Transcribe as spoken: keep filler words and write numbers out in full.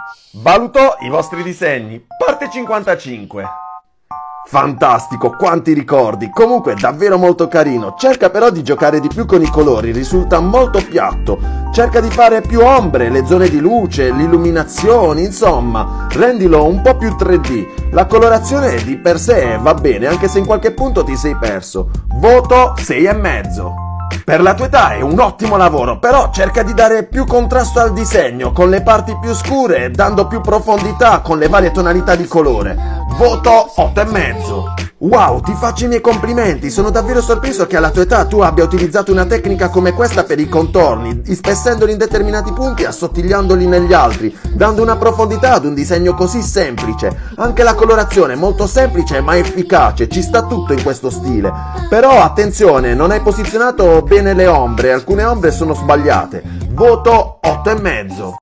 Valuto i vostri disegni. Parte cinquantacinque. Fantastico, quanti ricordi, comunque davvero molto carino. Cerca però di giocare di più con i colori, risulta molto piatto. Cerca di fare più ombre, le zone di luce, l'illuminazione, insomma, rendilo un po' più tre D. La colorazione di per sé va bene, anche se in qualche punto ti sei perso. Voto sei e mezzo. Per la tua età è un ottimo lavoro, però cerca di dare più contrasto al disegno, con le parti più scure, dando più profondità con le varie tonalità di colore. Voto otto e mezzo. Wow, ti faccio i miei complimenti, sono davvero sorpreso che alla tua età tu abbia utilizzato una tecnica come questa per i contorni, ispessendoli in determinati punti e assottigliandoli negli altri, dando una profondità ad un disegno così semplice. Anche la colorazione è molto semplice ma efficace, ci sta tutto in questo stile. Però attenzione, non hai posizionato bene le ombre, alcune ombre sono sbagliate. Voto otto e mezzo.